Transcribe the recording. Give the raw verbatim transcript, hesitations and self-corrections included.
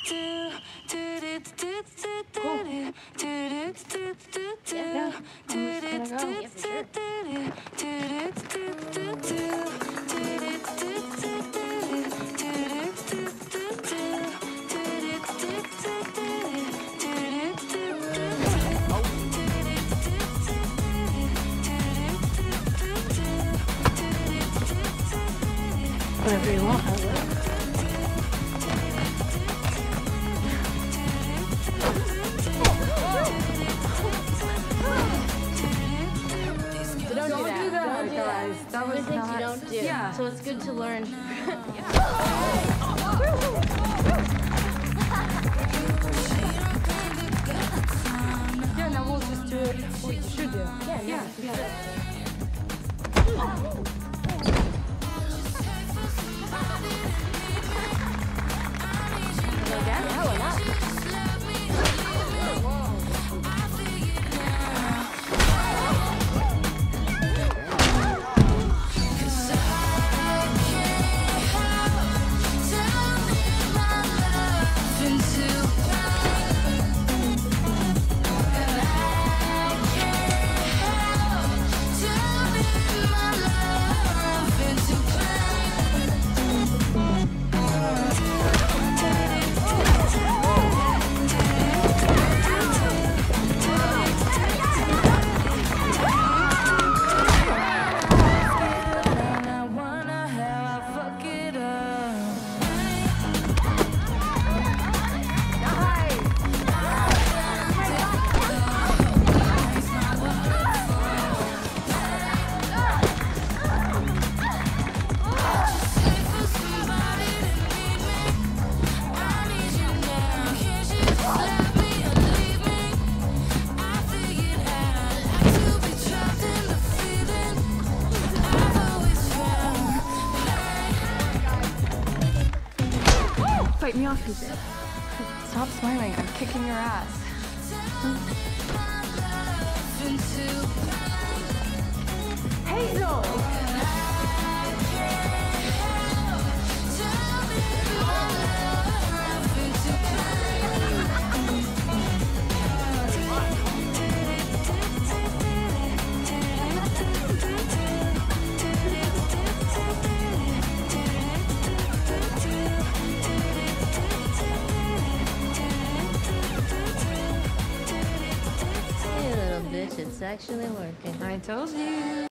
Whatever you want, I will. So don't, don't do that, do that. Don't do guys. That, that was things not... you don't do. Yeah. So it's good to learn. Yeah, now we'll just do it what you should do. Yeah, yeah. yeah. Again? Yeah, why not? Fight me off, you did. Stop smiling. I'm kicking your ass. Hazel! Hey, little bitch, it's actually working. I told you.